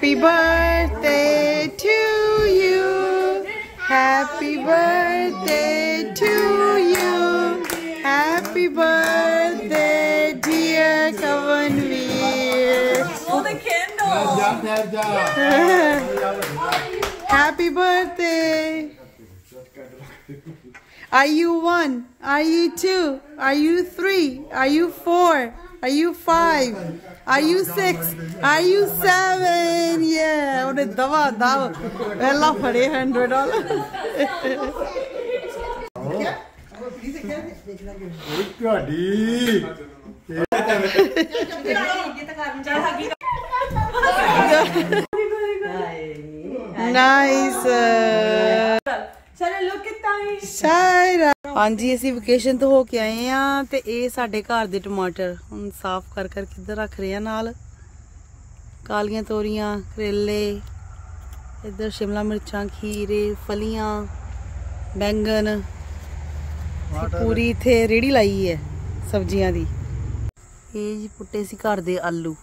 Happy birthday to you. Happy birthday to you. Happy birthday, dear Kavanveer. Blow the candle. Happy birthday. Are you 1? Are you 2? Are you 3? Are you 4? Are you 5? Are you 6? Are you 7? Yeah. ਉਹਨੇ ਦਵਾ ਦਵ ਪਹਿਲਾਂ ਫੜੇ $100. Nice. शायरा हाँ जी असी vacation तो होके आए हैं ते ये साडे घर दे टमाटर हम साफ कर इधर रख रहे हैं नाल कालियां तोरियां करेले इधर शिमला मिर्चां खीरे फलियां बैंगन पूरी इत्थे रेड़ी लाई है सब्जियां दी ये जी पुट्टे सी घर दे आलू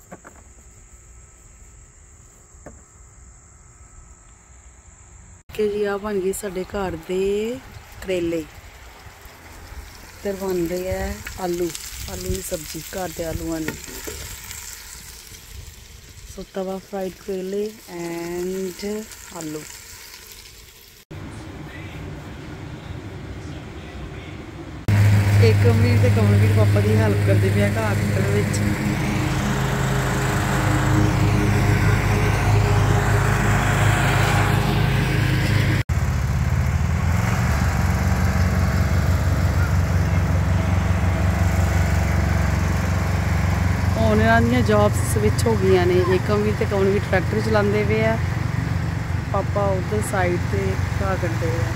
जी आ बन गए साडे घर दे करेले इधर बन रहे है आलू की सब्जी घर दे आलूआं दी सो तवा फ्राइड करेले एंड आलू एक कमवीर ते कमवीर पापा की हेल्प करते पे घर विच जॉब्स स्विच हो गई ने एकमवीर ते कमलवीर ट्रैक्टर चलाते पे है पापा उधर साइड से घाह कटते हैं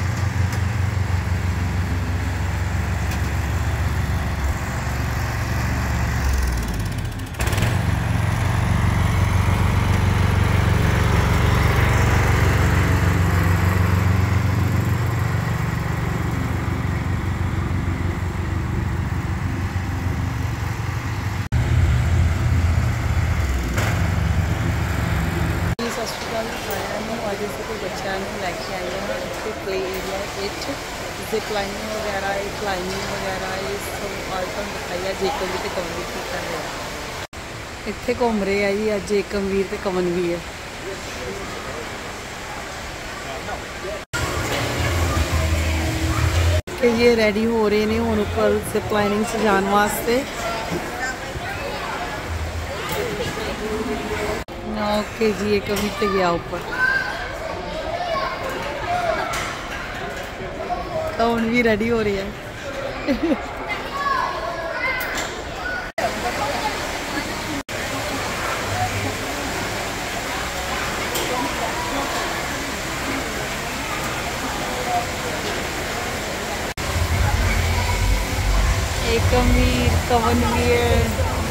बच्चों लैके आए हैं इतने प्ले एरिया जिप लाइनिंग वगैरह क्लाइंबिंग वगैरह ये सब आइटम दिखाई है जेकमवीर ते कमलवीर की कर रहे हैं इतने घूम रहे हैं जी अज जेकमवीर ते कमलवीर ये रेडी हो रहे हैं हुण उपर जिप लाइनिंग से जाने वास्ते ओके जी एकमवीर ते गया ऊपर कौन भी रेडी हो रही है एकमवीर कवनवीर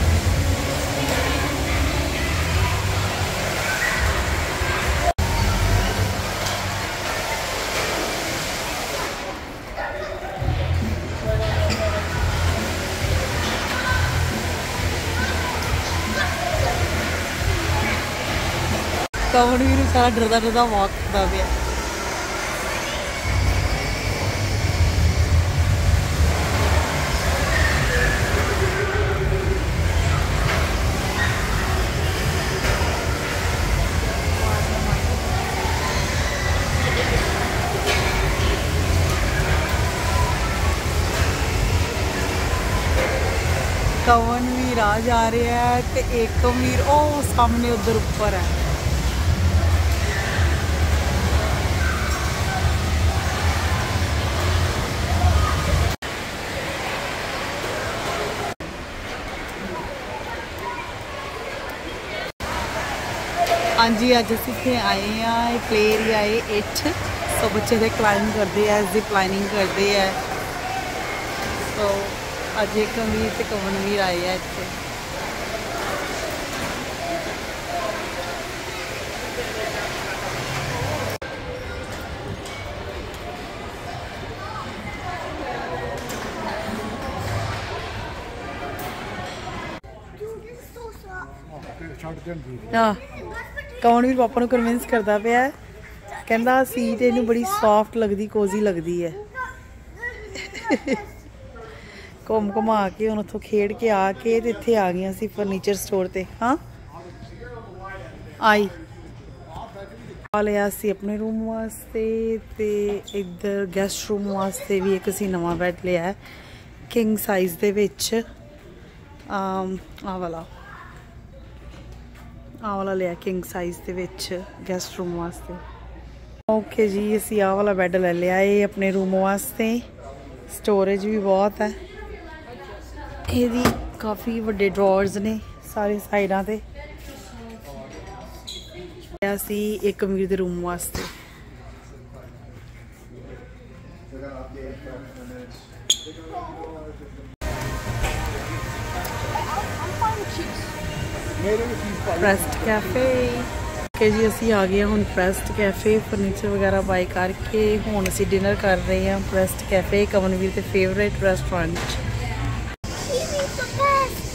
कवनवीर सारा डरदा डरदा वॉक करता पे कवनवीर आ जा रहे हैं ते एकमवीर ओ सामने उधर ऊपर है हाँ जी अज अस इतने आए हैं प्ले एरिया है 8 सो बच्चे इतने क्लाइंब करते हैं जिप लाइनिंग करते हैं सो अज एकमवीर ते कवनवीर आए हैं इतने हाँ कवनवीर पापा ਨੂੰ ਕਨਵਿੰਸ ਕਰਦਾ ਪਿਆ ਕਹਿੰਦਾ ਸੀਟ ਇਹਨੂੰ ਬੜੀ ਸੌਫਟ ਲੱਗਦੀ ਕੋਜ਼ੀ ਲੱਗਦੀ ਹੈ ਘੁੰਮ ਘੁਮਾ ਕੇ ਹੁਣ ਉੱਥੋਂ ਖੇਡ ਕੇ ਆ ਕੇ ਤੇ ਇੱਥੇ ਆ ਗਈਆਂ ਸੀ ਫਰਨੀਚਰ ਸਟੋਰ ਤੇ ਹਾਂ ਆਈ ਆ ਲਿਆ ਸੀ ਆਪਣੇ ਰੂਮ ਵਾਸਤੇ ਤੇ ਇੱਧਰ ਗੈਸਟ ਰੂਮ ਵਾਸਤੇ ਵੀ ਇੱਕ ਅਸੀਂ ਨਵਾਂ ਬੈੱਡ ਲਿਆ ਹੈ ਕਿੰਗ ਸਾਈਜ਼ ਦੇ ਵਿੱਚ ਆ ਵਾਲਾ ਲਿਆ ਕਿੰਗ ਸਾਈਜ਼ ਦੇ ਵਿੱਚ ਗੈਸਟ ਰੂਮ ਵਾਸਤੇ ਓਕੇ ਜੀ ਅਸੀਂ ਆਹ ਵਾਲਾ ਬੈੱਡ ਲੈ ਲਿਆ ਇਹ ਆਪਣੇ ਰੂਮ ਵਾਸਤੇ ਸਟੋਰੇਜ ਵੀ ਬਹੁਤ ਹੈ ਇਹਦੀ ਕਾਫੀ ਵੱਡੇ ਡਰਾਅਰਸ ਨੇ ਸਾਰੇ ਸਾਈਡਾਂ ਤੇ ਅਸੀਂ ਇੱਕ ਅਮੀਰ ਦੇ ਰੂਮ ਵਾਸਤੇ ਪ੍ਰੈਸਟ ਕੈਫੇ ਕਿ ਜੀ ਅਸੀਂ ਆ ਗਏ ਹੁਣ ਪ੍ਰੈਸਟ ਕੈਫੇ ਫਰਨੀਚਰ ਵਗੈਰਾ ਬਾਈ ਕਰਕੇ ਹੁਣ ਅਸੀਂ ਡਿਨਰ ਕਰ ਰਹੇ ਹਾਂ ਪ੍ਰੈਸਟ ਕੈਫੇ ਕਵਨਵੀਰ ਦੇ ਫੇਵਰੇਟ ਰੈਸਟੋਰੈਂਟ